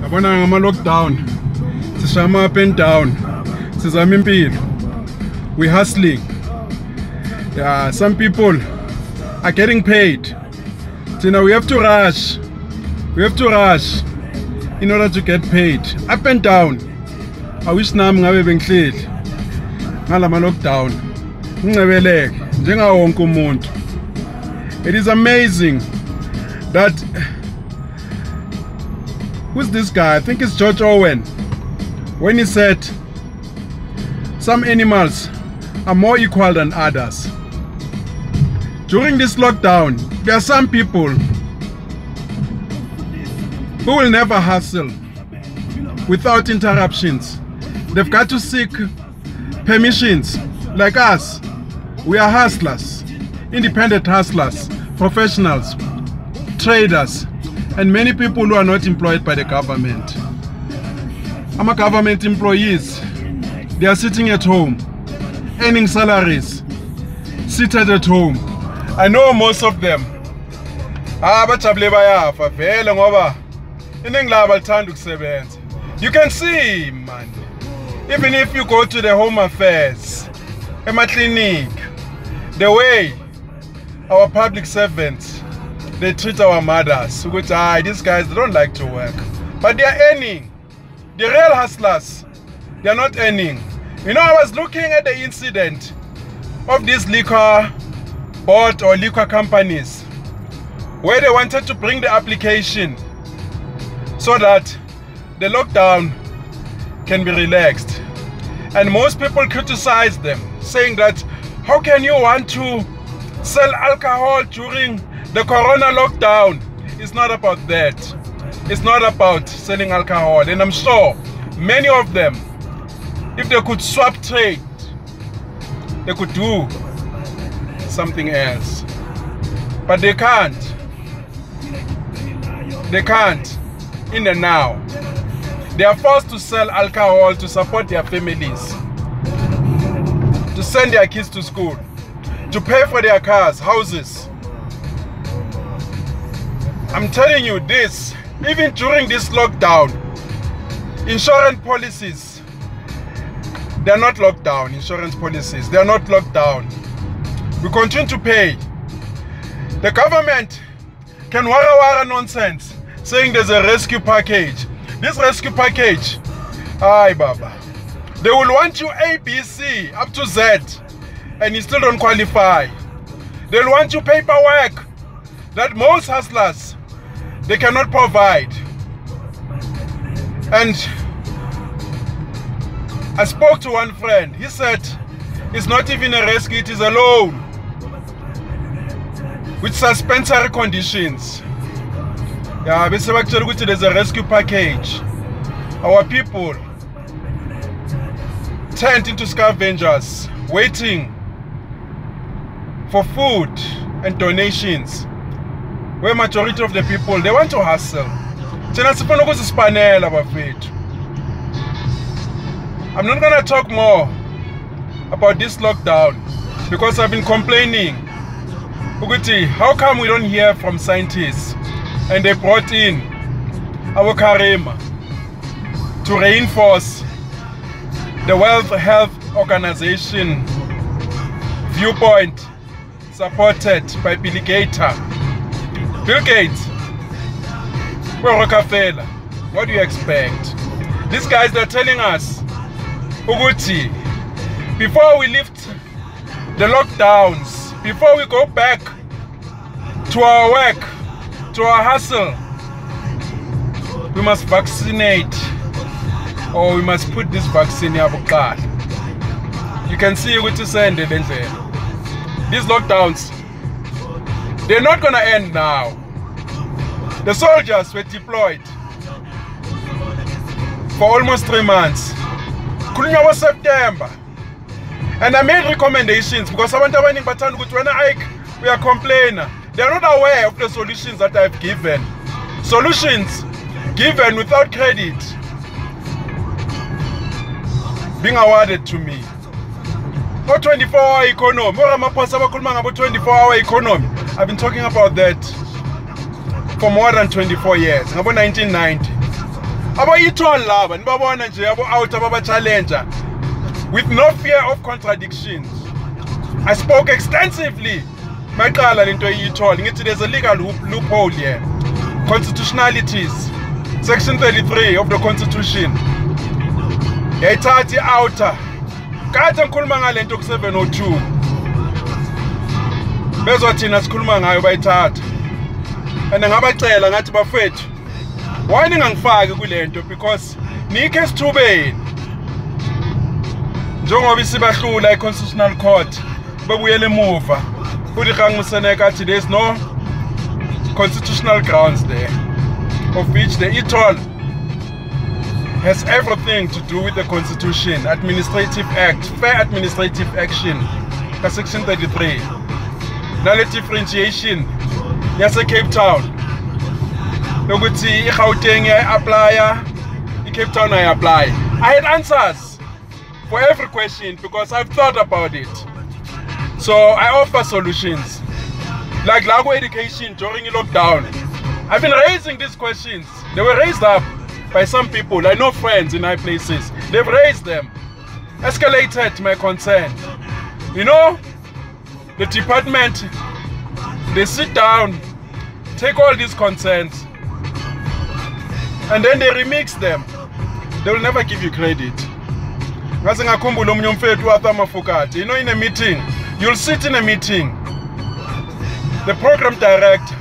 Yabona ngama lockdown. Sishama up and down. Sizama impilo. We hustling. Yeah, some people are getting paid. So now we have to rush. We have to rush in order to get paid. Up and down. I wish nami ngabe bengihleli ngalama lockdown. Ngicebeleke njengawo wonke umuntu. It is amazing that who's this guy? I think it's George Owen. When he said some animals are more equal than others. During this lockdown, there are some people who will never hustle without interruptions. They've got to seek permissions. Like us, we are hustlers, independent hustlers, professionals, traders, and many people who are not employed by the government. I'm a government employees. They are sitting at home, earning salaries, seated at home. I know most of them. You can see, man. Even if you go to the home affairs, clinic, the way our public servants, they treat our mothers. These guys, they don't like to work. But they are earning. The real hustlers, they are not earning. You know, I was looking at the incident of these liquor board or liquor companies where they wanted to bring the application so that the lockdown can be relaxed. And most people criticize them, saying that how can you want to sell alcohol during the corona lockdown? It's not about that. It's not about selling alcohol. And I'm sure many of them, if they could swap trade, they could do something else. But they can't. They can't in the now. They are forced to sell alcohol to support their families, to send their kids to school, to pay for their cars, houses. I'm telling you this, even during this lockdown, insurance policies, they're not locked down. Insurance policies, they're not locked down. We continue to pay. The government can wara nonsense, saying there's a rescue package. This rescue package, aye baba, they will want you A, B, C, up to Z, and you still don't qualify. They'll want you paperwork that most hustlers, they cannot provide. And I spoke to one friend. He said it's not even a rescue, it is a loan with suspensory conditions. Yeah, there's a rescue package. Our people turned into scavengers, waiting for food and donations. Where majority of the people, they want to hustle. I'm not going to talk more about this lockdown because I've been complaining. How come we don't hear from scientists? And they brought in our Karima to reinforce the World Health Organization viewpoint supported by Bill Gates. Bill Gates, we're Rockefeller. What do you expect? These guys are telling us, Uguti, before we lift the lockdowns, before we go back to our work, to our hustle, we must vaccinate, or we must put this vaccine in our car. You can see what you send it in there. These lockdowns, they're not going to end now. The soldiers were deployed for almost 3 months. Kulinya was September. And I made recommendations because we are complaining. They are not aware of the solutions that I've given. Solutions given without credit being awarded to me. For 24-hour economy. 24-hour economy. I've been talking about that for more than 24 years. About 1990. abo ithol laba nibabona nje abo out ababa challenger with no fear of contradictions. I spoke extensively maqala lento ithol ngithi there's a legal loophole here. Constitutionalities, section 33 of the constitution yayithatha i-outer kade ngikhuluma ngalento ku 702 bezothina sikhuluma ngayo bayithatha and ngabacela ngathi bafethu why ningangifaki kulento because nikhe esithubeni njengoba isibahlula i-constitutional court babuyele emuva uDikgang Moseneke athi there's no constitutional grounds there, of which the itoll has everything to do with the Constitution, Administrative Act, Fair Administrative Action, Section 33. Now the differentiation, yes, Cape Town. Noguti, Gauteng I apply, Cape Town I apply. I had answers for every question because I've thought about it. So I offer solutions. Like Lago education during the lockdown. I've been raising these questions. They were raised up by some people. I know friends in high places. They've raised them. Escalated my concern. You know, the department, they sit down, take all these concerns, and then they remix them. They will never give you credit. You know, in a meeting, you'll sit in a meeting. The program director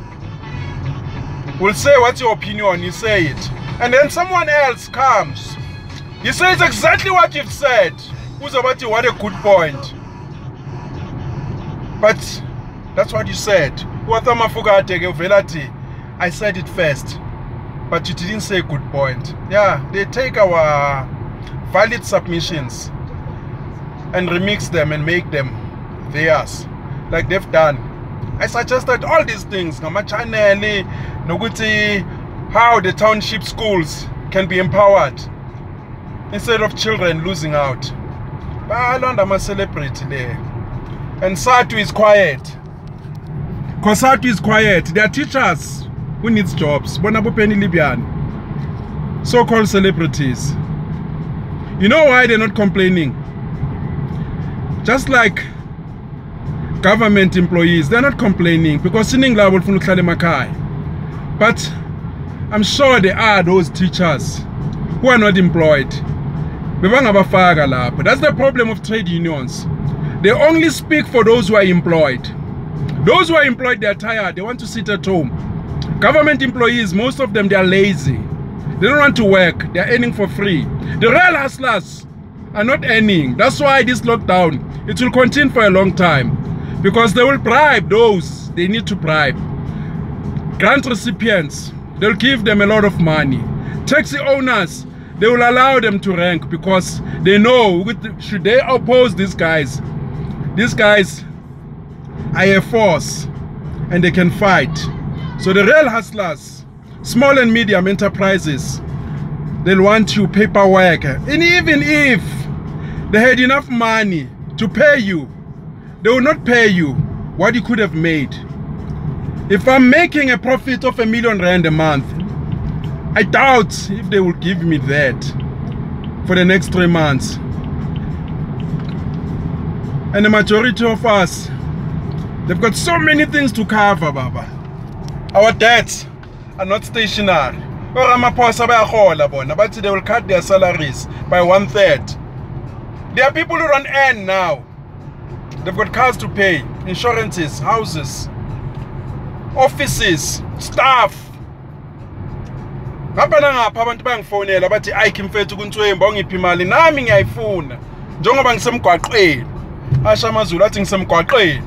will say what's your opinion, you say it. And then someone else comes. He says exactly what you've said. Who's about you? What a good point. But that's what you said. I said it first. But you didn't say a good point. Yeah, they take our valid submissions and remix them and make them theirs. Like they've done. I suggested all these things, how the township schools can be empowered instead of children losing out. But I'm a celebrity there. And SADTU is quiet. Because SADTU is quiet. There are teachers who need jobs. So-called celebrities. You know why they're not complaining? Just like government employees, they're not complaining because but I'm sure there are those teachers who are not employed. That's the problem of trade unions. They only speak for those who are employed. Those who are employed, they're tired, they want to sit at home. Government employees, most of them, they are lazy. They don't want to work, they're earning for free. The real hustlers are not earning. That's why this lockdown, it will continue for a long time. Because they will bribe those they need to bribe. Grant recipients, they'll give them a lot of money. Taxi owners, they will allow them to rank because they know should they oppose these guys are a force and they can fight. So the real hustlers, small and medium enterprises, they'll want you paperwork. And even if they had enough money to pay you, they will not pay you what you could have made. If I'm making a profit of R1 million a month, I doubt if they will give me that for the next 3 months. And the majority of us, they've got so many things to cover, Baba. Our debts are not stationary. But they will cut their salaries by 1/3. There are people who don't earn now. They've got cars to pay, insurances, houses, offices, staff. Abantu bangifonela bathi ayikho mfethu kuNtswemba ongiphi imali nami ngiyayifuna njengoba ngisemgwaqweni. Asha amazulu athi ngisemgwaqweni.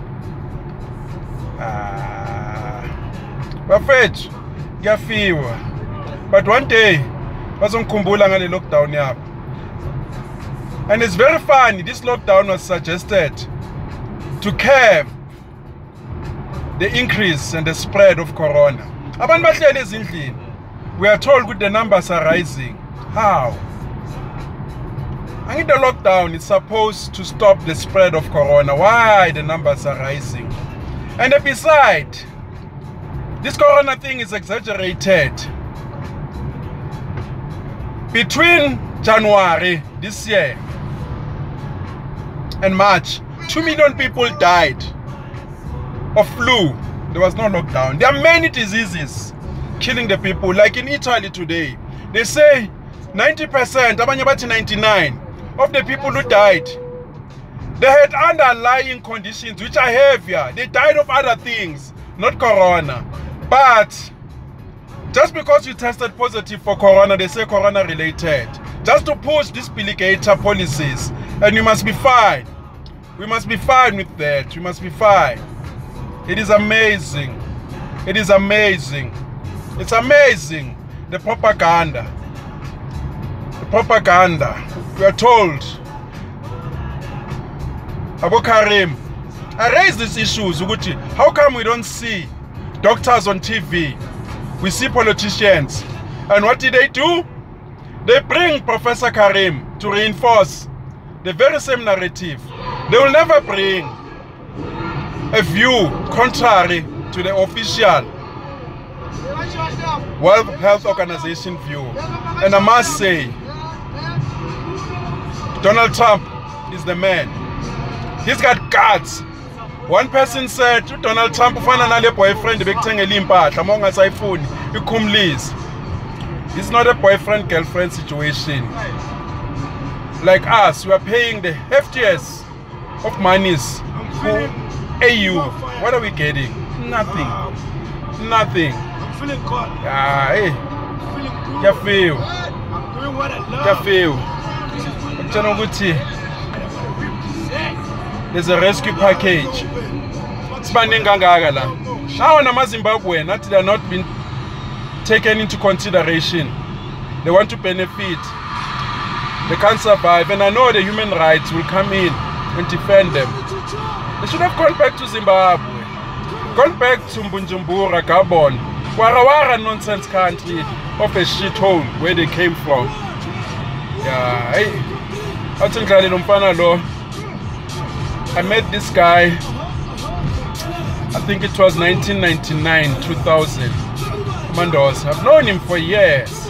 Bafethu ngiyafiwa. But one day bazongikhumbula ngale lockdown yabo. And it's very funny, this lockdown was suggested to curb the increase and the spread of corona. Abantu bahleli ezindlini. We are told that the numbers are rising. How? I think the lockdown is supposed to stop the spread of corona. Why the numbers are rising? And besides, this corona thing is exaggerated. Between January this year and March, 2 million people died of flu. There was no lockdown. There are many diseases killing the people. Like in Italy today, they say 90%, abanye bathi 99% of the people who died, they had underlying conditions which are heavier. They died of other things, not corona. But just because you tested positive for corona, they say corona related. Just to push these piligator policies. And you must be fine. We must be fine with that. We must be fine. It is amazing. It is amazing. It's amazing. The propaganda. The propaganda. We are told. Abu Karim, I raised these issues. How come we don't see doctors on TV? We see politicians. And what did they do? They bring Professor Karim to reinforce the very same narrative. They will never bring a view contrary to the official World Health Organization view. And I must say, Donald Trump is the man. He's got guts. One person said to Donald Trump, boyfriend, it's not a boyfriend-girlfriend situation. Like us, we are paying the heftiest of monies for AU. What are we getting? Nothing. Nothing. I'm feeling good. Hey. I'm feeling good. I'm doing what I love. There's a rescue package. Spending Gangagala. Now, in Zimbabwe, they are not been taken into consideration. They want to benefit. They can't survive. And I know the human rights will come in and defend them. They should have gone back to Zimbabwe. Gone back to Bujumbura, Gabon. Warawara nonsense country of a shithole where they came from. Yeah, I met this guy, I think it was 1999, 2000. Mandos. I've known him for years.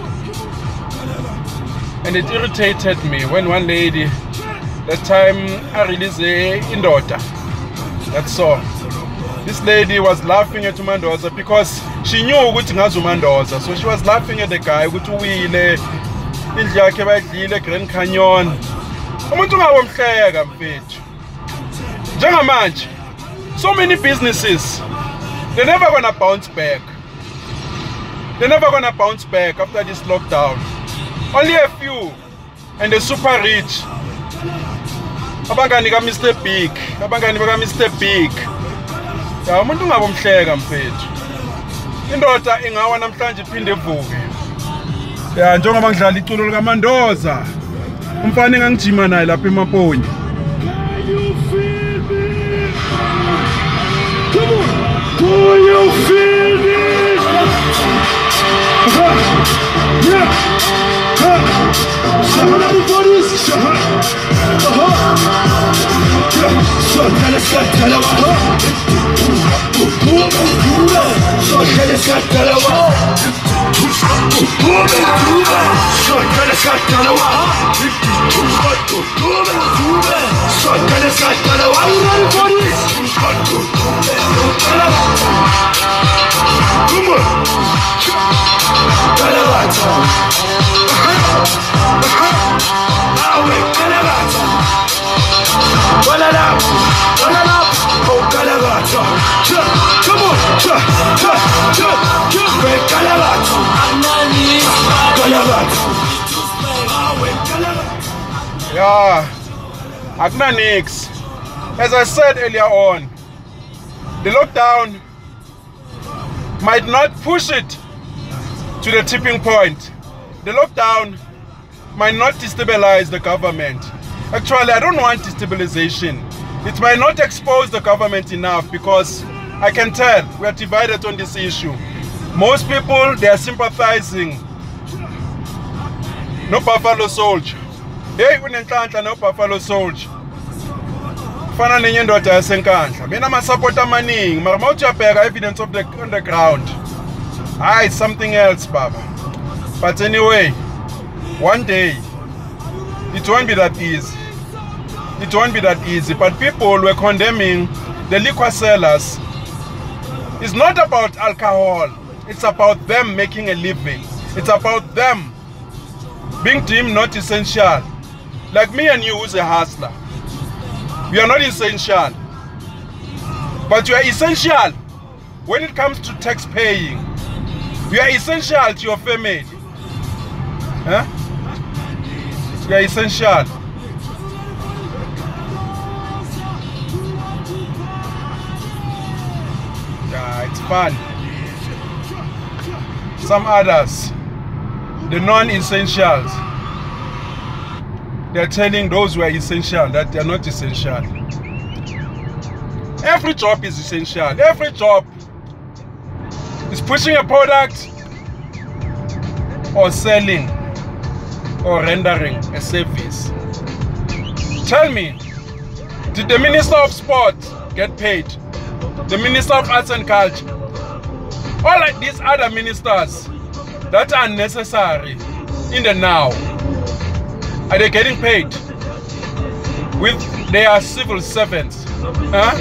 And it irritated me when one lady, that time I released Indota. That's all. This lady was laughing at Mandoza because she knew Mandoza. So she was laughing at the guy with Wheeler, Grand Canyon. So many businesses, they're never gonna bounce back. They're never gonna bounce back after this lockdown. Only a few, and the super rich. Abangani ka Mr. Big, abangani ka Mr. Big. Ya umuntu ngabomhleka mfethu. Indoda ingawa namhlanje iphinde ivuke. Ya njengoba ngidlala iculo lika Mandoza. Umfana engangijima naye lapha eMaponye. Do you feel this? Yeah. Everybody's Yeah, Agnanix. As I said earlier on, the lockdown might not push it to the tipping point. The lockdown might not destabilize the government. Actually, I don't want destabilization. It might not expose the government enough because I can tell we are divided on this issue. Most people, they are sympathizing. No Buffalo Soldier. Hey, unenhlanhla no Buffalo Soldier. Fana nenye indoda yasenkandla. Mina ama-support amaningi, mara mawuthi uyabheka evidence of the on the ground. It's something else, Baba. But anyway, one day, it won't be that easy. It won't be that easy. But people were condemning the liquor sellers. It's not about alcohol. It's about them making a living. It's about them being deemed not essential. Like me and you, who's a hustler. We are not essential. But you are essential when it comes to tax paying. You are essential to your family. Huh? You are essential. Yeah, it's fun. Some others, the non-essentials, they're telling those who are essential that they're not essential. Every job is essential. Every job is pushing a product or selling or rendering a service. Tell me, did the Minister of Sport get paid? The Minister of Arts and Culture? All like these other ministers that are necessary in the now, are they getting paid with their civil servants? Huh?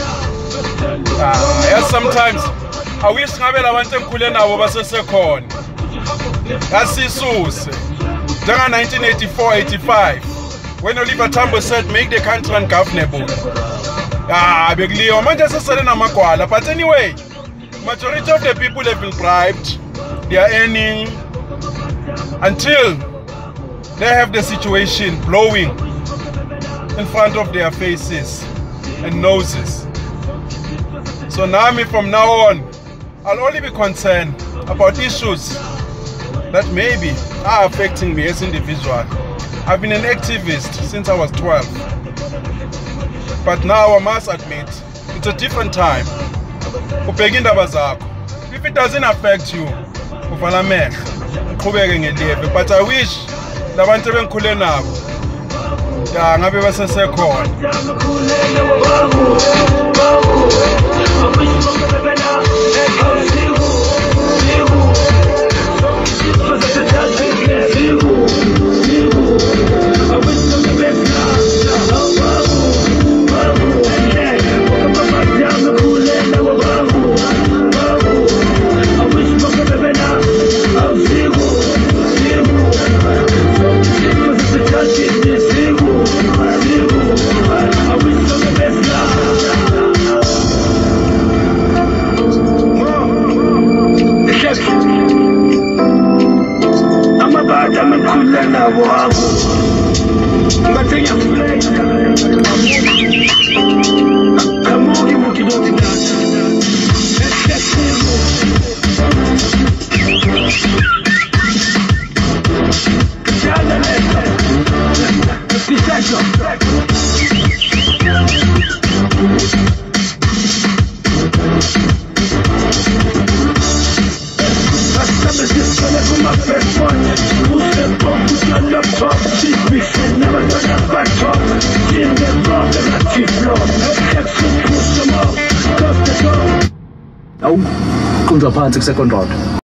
Yes, sometimes I wish ngabela abantu emkhule nabo basesekhona. Yasisuse. Njenga 1984-85 when Oliver Tambo said make the country ungovernable. Bekuliyo manje sesele namagwala, but anyway, majority of the people have been bribed. They are earning until they have the situation blowing in front of their faces and noses. So now, from now on, I'll only be concerned about issues that maybe are affecting me as an individual. I've been an activist since I was 12. But now I must admit, it's a different time. If it doesn't affect you, but I wish the abantu bengikhule nabo ngabe basesekhona. Kunza phansi ku second round.